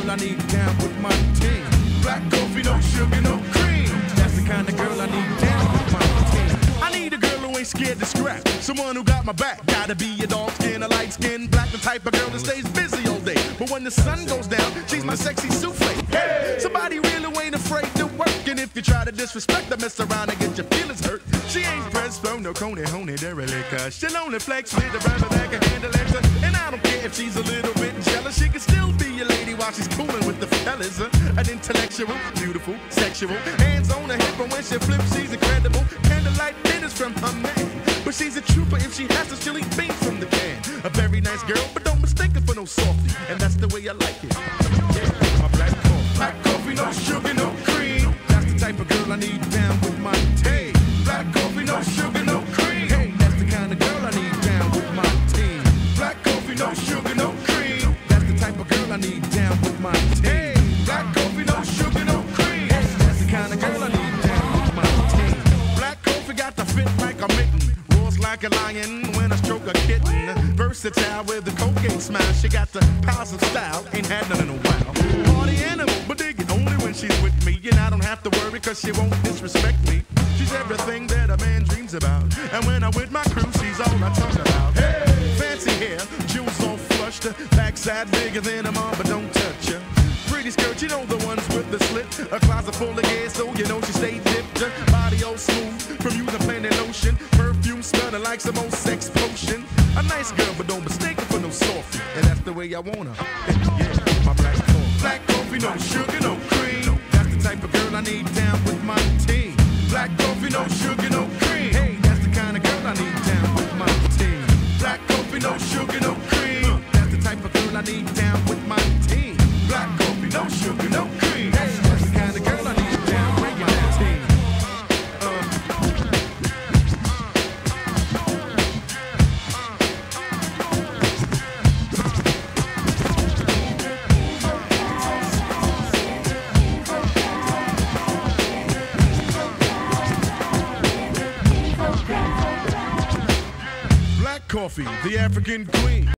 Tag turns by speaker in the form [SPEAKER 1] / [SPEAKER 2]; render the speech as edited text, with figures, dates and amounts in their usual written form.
[SPEAKER 1] girl I need down with my team. Black coffee, no sugar, no cream. That's the kind of girl I need down with my team. I need a girl who ain't scared to scrap. Someone who got my back. Gotta be a dark skin, a light skin, black, the type of girl that stays busy all day. But when the sun goes down, she's my sexy souffle. Hey, somebody really ain't afraid to work. And if you try to disrespect her, mess around and get your feelings hurt. She ain't pressed from no coney, honey, derelict. She'll only flex with the rubber that can handle it. And I don't care if she's a little bit jealous. She can still be a lady while she's cooling with the fellas. An intellectual, beautiful, sexual. Hands on her hip, and when she flips, she's incredible. Candlelight dinners from her man. But she's a trooper if she has to, she'll eat beans from the can. A very nice girl, but don't mistake her for no softie. And that's the way I like it. Yeah, my black coffee. Black coffee, no sugar, no cream. That's the type of girl I need down with my team. Black coffee, no sugar, no cream. Hey, that's the kind of girl I need down with my team. Black coffee, no sugar, no cream. That's the type of girl I need down with my team. Hey, black coffee, no sugar, no cream. Hey, that's the kind of girl I need down with my team. Black coffee got the fit like a mitten. Roars like a lion when I stroke a kitten. Versatile with the cocaine smile. She got the powers of style. Ain't had none in a while. Party animal, but dig it only when she's with me. And I don't have to worry cause she won't disrespect me. She's everything that a man dreams about. And when I'm with my crew, she's all I talk about. Hey, fancy hair, jewels all flushed. Backside bigger than a mom, but don't touch her. Pretty skirt, you know the ones with the slit. A closet full of gas, so you know she stay dipped. Body all smooth from using Planet Lotion. Perfume smelling like some old sex potion. A nice girl, but don't mistake her for no softie. And that's the way I want her. Yeah, my black coffee. Black coffee, no sugar, no cream. That's the type of girl I need down with my team. Black coffee, no sugar, no cream. Hey, that's the kind of girl I need down with my team. Black coffee, no sugar, no cream. That's the type of girl I need down with my team. Black coffee, no sugar, no cream. Hey, that's the kind of girl I need down with my team. Black coffee, the African queen.